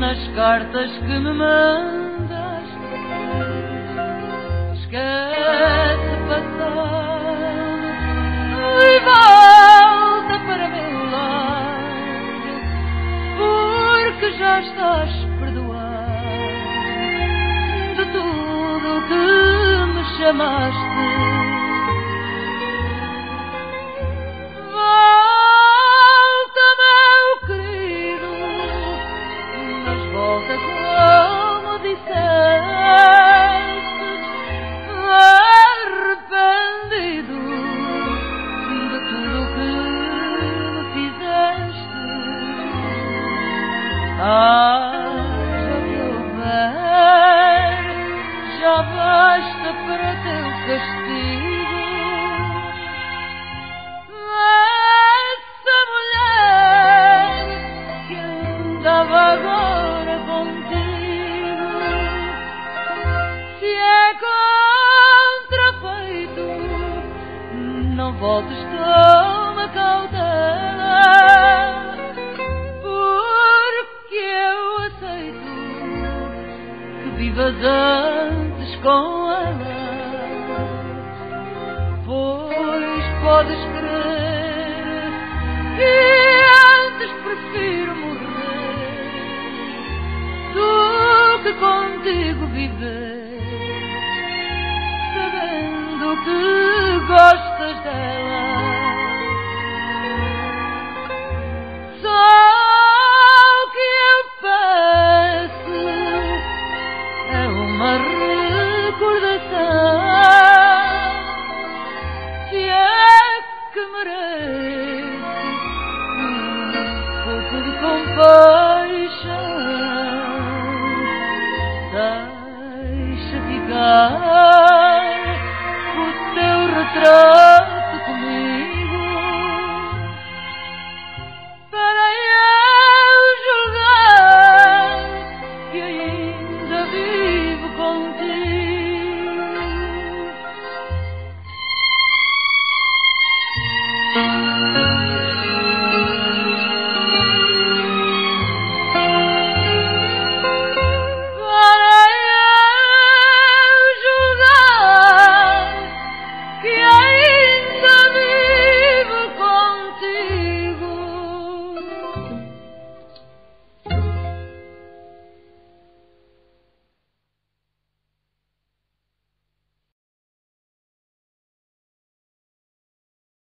nas cartas que me mandaste. Esquece passado e volta para meu lado, porque já estás perdoado de tudo que me chamaste. Volta, meu querido, mas volta como disseste, arrependido de tudo que me fizeste. Já me houver, já basta para teu castigo. Essa mulher que andava agora contigo, se é contrafeito, não voltes, toma cautela, porque eu aceito que vivas antes com ela. Pois podes crer que antes prefiro morrer do que contigo viver, sabendo que gostas dela. Só o que eu peço é uma recordação, se é que merece